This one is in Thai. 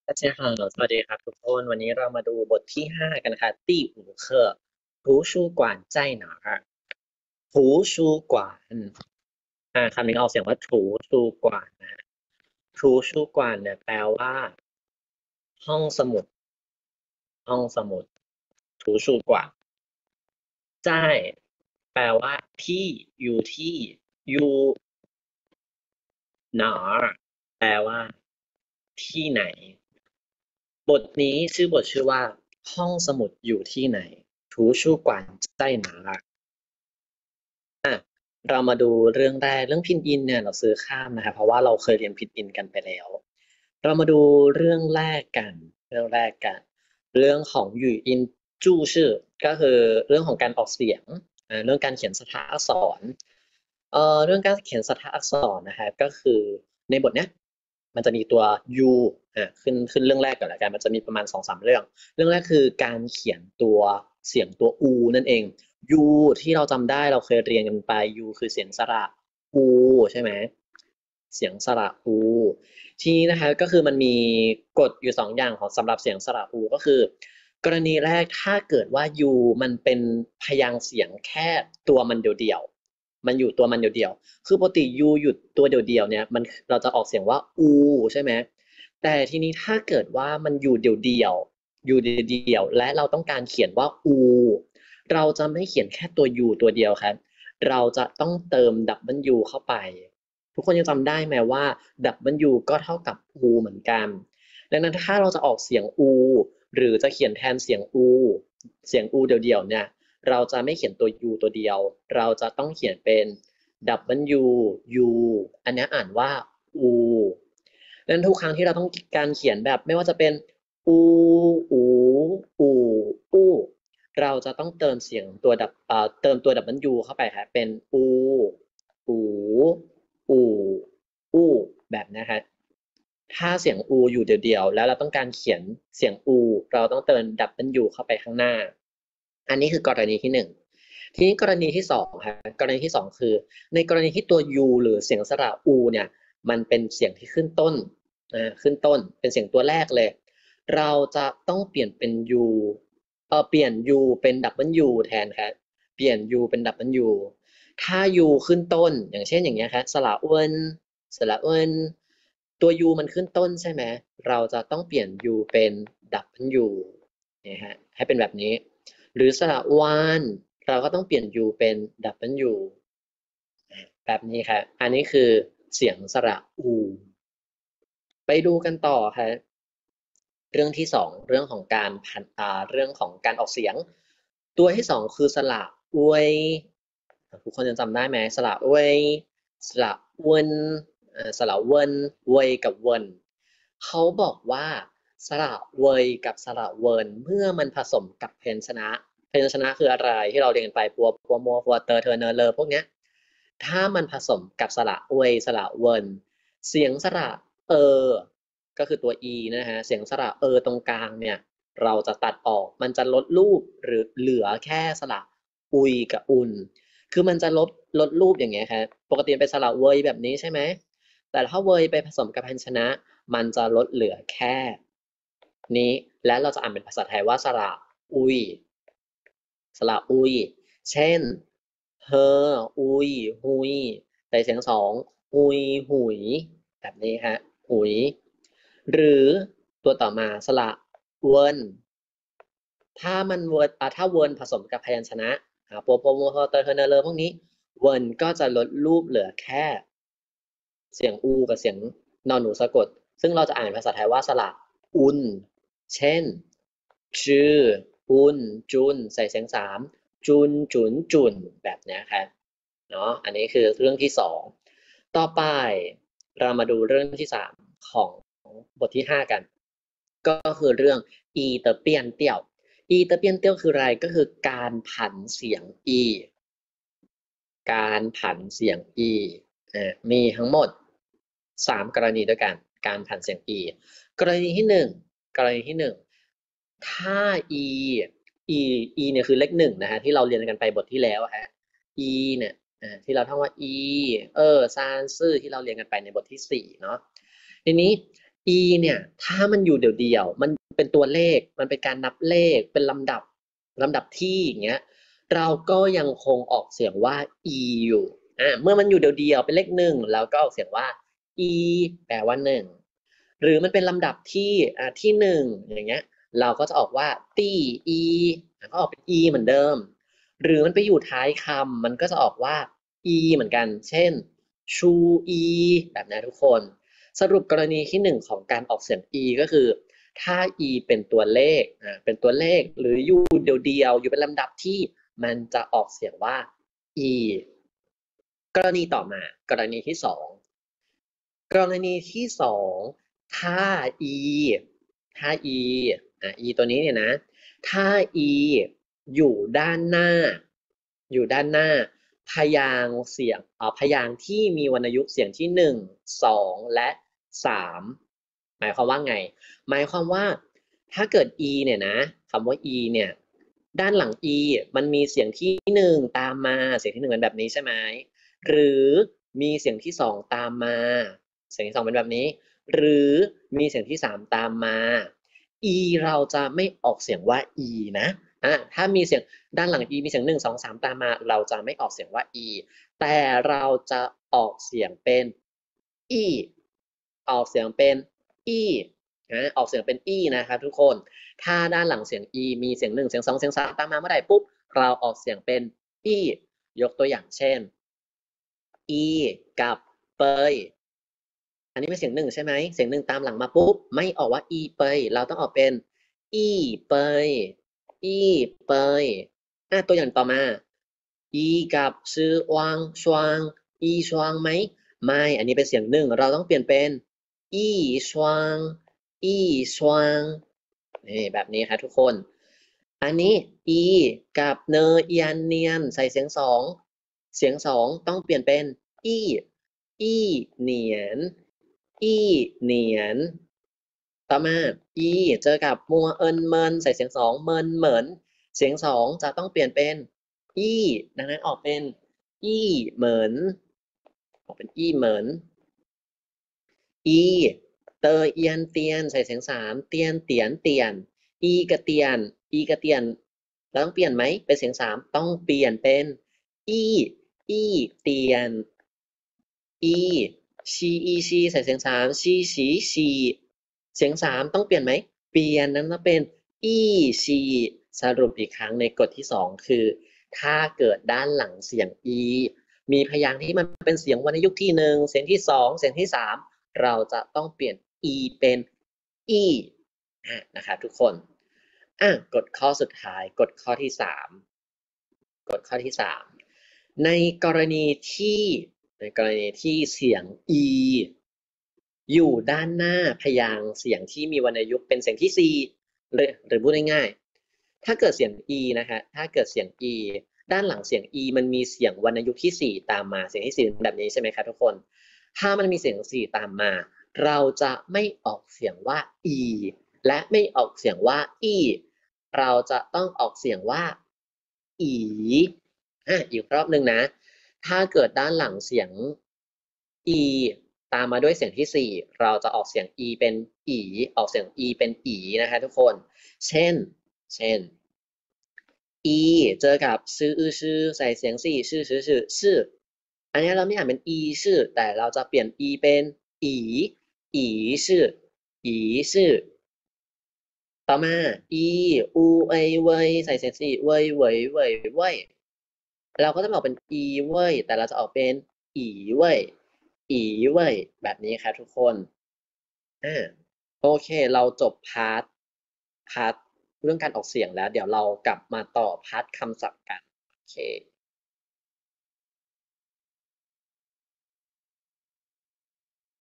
大家好，สวัสดีครับทุกคนวันนี้เรามาดูบทที่5กันนะคะ第5课图书馆在哪儿图书馆คำนี้ออกเสียงว่าถูชูกว่านนะถูชูกว่านเนี่ยแปลว่าห้องสมุดห้องสมุดถูชูกว่าน在แปลว่าที่อยู่ที่อยู่หนอแปลว่าที่ไหน บทนี้ชื่อบทชื่อว่าห้องสมุดอยู่ที่ไหน图书馆在哪儿เรามาดูเรื่องแรกเรื่องพินอินเนี่ยเราซื้อข้ามนะครับเพราะว่าเราเคยเรียนพินอินกันไปแล้วเรามาดูเรื่องแรกกันเรื่องของหยู่อินจู่ชื่อก็คือเรื่องของการออกเสียงเรื่องการเขียนสถาอักษรเรื่องการเขียนสถาอักษรนะครับก็คือในบทเนี้ยมันจะมีตัว u ขึ้นเรื่องแรกก่อนละกันมันจะมีประมาณ2-3เรื่องแรกคือการเขียนตัวเสียงตัว u นั่นเอง u ที่เราจำได้เราเคยเรียนกันไป u คือเสียงสระ u ใช่ไหมเสียงสระ u ทีนี้นะคะก็คือมันมีกฎอยู่2อย่างของสำหรับเสียงสระ u ก็คือกรณีแรกถ้าเกิดว่า u มันเป็นพยางค์เสียงแค่ตัวมันเดียวๆมันอยู่ตัวมันเดียวๆคือปกติ u หยุดตัวเดียวๆเนี่ยมันเราจะออกเสียงว่า u ใช่ไหมแต่ทีนี้ถ้าเกิดว่ามันอยู่เดียวๆอยู่เดียวๆและเราต้องการเขียนว่า u เราจะไม่เขียนแค่ตัว u ตัวเดียวครับเราจะต้องเติม w เข้าไปทุกคนยังจำได้ไหมว่า w ก็เท่ากับ u เหมือนกันดังนั้นถ้าเราจะออกเสียง u หรือจะเขียนแทนเสียง u เดียวๆเนี่ยเราจะไม่เขียนตัว u ตัวเดียวเราจะต้องเขียนเป็น w u อันนี้อ่านว่า u ดังนั้นทุกครั้งที่เราต้องการเขียนแบบไม่ว่าจะเป็น u อูอูอู้เราจะต้องเติมเสียงตัวเติมตัว w เข้าไปครับเป็นอูอูอูอู้แบบนะครับถ้าเสียงอูอยู่เดียวๆแล้วเราต้องการเขียนเสียงอูเราต้องเติม w เข้าไปข้างหน้าอันนี้คือกรณีที่หนึ่งทีนี้กรณีที่สองครับกรณีที่สองคือในกรณีที่ตัว u หรือเสียงสระอูเนี่ยมันเป็นเสียงที่ขึ้นต้นขึ้นต้นเป็นเสียงตัวแรกเลยเราจะต้องเปลี่ยนเป็น u เปลี่ยน u เป็น w แทนครับเปลี่ยน u เป็น w ถ้า u ขึ้นต้นอย่างเช่นอย่างเงี้ยครับสระเอิญตัว u มันขึ้นต้นใช่ไหมเราจะต้องเปลี่ยน u เป็น w นะฮะให้เป็นแบบนี้หรือสระวานเราก็ต้องเปลี่ยน u เป็น w แบบนี้ครับอันนี้คือเสียงสระอูไปดูกันต่อครับเรื่องที่สองเรื่องของการเรื่องของการออกเสียงตัวที่สองคือสระอวยทุกคนยังจำได้ไหมสระอวยสระเวนสระเวนเวยกับเวนเขาบอกว่าสระเวยกับสระเวนเมื่อมันผสมกับพยัญชนะคืออะไรที่เราเรียนไปปัวมัวปัวเตอเทอเนอเลอพวกเนี้ยถ้ามันผสมกับสระเวยสระเวนเสียงสระเออก็คือตัว e นะฮะเสียงสระตรงกลางเนี่ยเราจะตัดออกมันจะลดรูปหรือเหลือแค่สระอุยกับอุนคือมันจะลดรูปอย่างเงี้ยครับปกติเป็นสระเวยแบบนี้ใช่ไหมแต่ถ้าเวยไปผสมกับพยัญชนะมันจะลดเหลือแค่นี้และเราจะอ่านเป็นภาษาไทยว่าสระอุยสระอุยเช่นเฮออุยหุยใส่เสียงสองอุยหุยแบบนี้ฮะหุยหรือตัวต่อมาสระเวินถ้าเวินผสมกับพยัญชนะโปโปโมโฮเตอร์เทเนเลอร์พวกนี้เวินก็จะลดรูปเหลือแค่เสียงอูกับเสียงนอนหนูสะกดซึ่งเราจะอ่านภาษาไทยว่าสระอุนเช่นชื่ออุนจุนใส่เสียงสามจุนจุนจุนแบบนี้ครับเนาะอันนี้คือเรื่องที่สองต่อไปเรามาดูเรื่องที่สามของบทที่ห้ากันก็คือเรื่องอีเตอร์เปียนเตี้ยว อีเตอร์เปียนเตี้ยวคืออะไรก็คือการผันเสียงอีการผันเสียงอีมีทั้งหมด3กรณีด้วยกันการผันเสียงอีกรณีที่1กรณีที่1ถ้า e เนี่ยคือเลข1นะฮะที่เราเรียนกันไปบทที่แล้วฮะ e เนี่ยที่เราท่องว่า e ซานซื่อที่เราเรียนกันไปในบทที่4เนาะทีนี้ e เนี่ยถ้ามันอยู่เดี่ยวๆมันเป็นตัวเลขมันเป็นการนับเลขเป็นลำดับที่อย่างเงี้ยเราก็ยังคงออกเสียงว่า e อยู่เมื่อมันอยู่เดี่ยวๆเป็นเลขหนึ่งเราก็ออกเสียงว่า e แปลว่าหนึ่งหรือมันเป็นลำดับที่ที่หนึ่งอย่างเงี้ยเราก็จะออกว่าตี้ e ก็ออกเป็น e เหมือนเดิมหรือมันไปอยู่ท้ายคำมันก็จะออกว่า e เหมือนกันเช่นชู e แบบนี้ทุกคนสรุปกรณีที่หนึ่งของการออกเสียง e ก็คือถ้า e เป็นตัวเลขเป็นตัวเลขหรืออยู่เดียวๆอยู่เป็นลำดับที่มันจะออกเสียงว่า e กรณีต่อมากรณีที่สองกรณีที่สองถ้า e ถ้า e e ตัวนี้เนี่ยนะถ้า e อยู่ด้านหน้าอยู่ด้านหน้าพยางค์เสียงพยางค์ที่มีวรรณยุกต์เสียงที่หนึ่งสองและสามหมายความว่าไงหมายความว่าถ้าเกิด e เนี่ยนะคำว่า e เนี่ยด้านหลัง e มันมีเสียงที่หนึ่งตามมาเสียงที่หนึ่งเป็นแบบนี้ใช่ไหมหรือมีเสียงที่สองตามมาเสียงที่สองเป็นแบบนี้หรือมีเสียงที่สามตามมา e เราจะไม่ออกเสียงว่า e นะถ้ามีเสียงด้านหลัง e มีเสียงหนึ่งสองสามตามมาเราจะไม่ออกเสียงว่า e แต่เราจะออกเสียงเป็น e ออกเสียงเป็น e ออกเสียงเป็น e นะครับทุกคนถ้าด้านหลังเสียง e มีเสียงหนึ่งเสียงสองเสียงสามตามมาเมื่อไหร่ปุ๊บเราออกเสียงเป็น e ยกตัวอย่างเช่น e กับเปยอันนี้เป็นเสียงหนึ่งใช่ไหมเสียงหนึ่งตามหลังมาปุ๊บไม่ออกว่า e เปยเราต้องออกเป็น e เปย e เปยตัวอย่างต่อมา e กับชื่อวางชวาง e ชวางไหมไม่อันนี้เป็นเสียงหนึ่งเราต้องเปลี่ยนเป็น e ชวาง e ชวางนี่แบบนี้ครับทุกคนอันนี้ e กับเนเอียนเนียนใส่เสียงสองเสียงสองต้องเปลี่ยนเป็น e อีเหนียนอีเหนียนต่อมา e เจอกับมัวเอินเมินใส่เสียงสองเมินเหมือนเสียงสองจะต้องเปลี่ยนเป็น e ดังนั้นออกเป็น e เหมือนออกเป็น e เหมือน e เตอเอียนเตียนใส่เสียงสามเตียนเตียนเตียน e กับเตียน e กับเตียนเราต้องเปลี่ยนไหมเป็นเสียงสามต้องเปลี่ยนเป็น e อีเตียน e ชีอีชีใส่เสียงสามชีชีชีเสียงสามต้องเปลี่ยนไหมเปลี่ยนนั้นต้องเป็น e ชีสรุปอีกครั้งในกฎที่สองคือถ้าเกิดด้านหลังเสียง e มีพยางค์ที่มันเป็นเสียงวรรณยุกต์ที่หนึ่งเสียงที่สองเสียงที่สามเราจะต้องเปลี่ยน e เป็น e นะครับทุกคนกฎข้อสุดท้ายกฎข้อที่สามกฎข้อที่สามในกรณีที่เสียง e อยู่ด้านหน้าพยางค์เสียงที่มีวรรณยุกต์เป็นเสียงที่ c หรือพูดง่ายๆถ้าเกิดเสียง e นะคะถ้าเกิดเสียง e ด้านหลังเสียง e มันมีเสียงวรรณยุกต์ที่ 4 ตามมาเสียงที่ 4 แบบนี้ใช่ไหมครับทุกคนถ้ามันมีเสียง 4 ตามมาเราจะไม่ออกเสียงว่า e และไม่ออกเสียงว่า e เราจะต้องออกเสียงว่า อีอีกรอบหนึ่งนะ ถ้าเกิดด้านหลังเสียง e ตามมาด้วยเสียงที่ 4 เราจะออกเสียง e เป็นอีออกเสียง e เป็นอีนะคะทุกคน เช่น e เจอกับชื่อชื่อใส่เสียง4ชื่ออันนี้เราไม่อ่านเป็น e ชื่อแต่เราจะเปลี่ยน e เป็นอีอีชื่ออีชื่อต่อมา e อูเอยเวยใส่เสียง4เวยเวยเวยเวยเราก็จะออกเป็น e เว้ยแต่เราจะออกเป็นอีเว้ยอีเว้ยแบบนี้ครับทุกคนโอเคเราจบพาร์ทเรื่องการออกเสียงแล้วเดี๋ยวเรากลับมาต่อพาร์ทคำศัพท์กันโอเค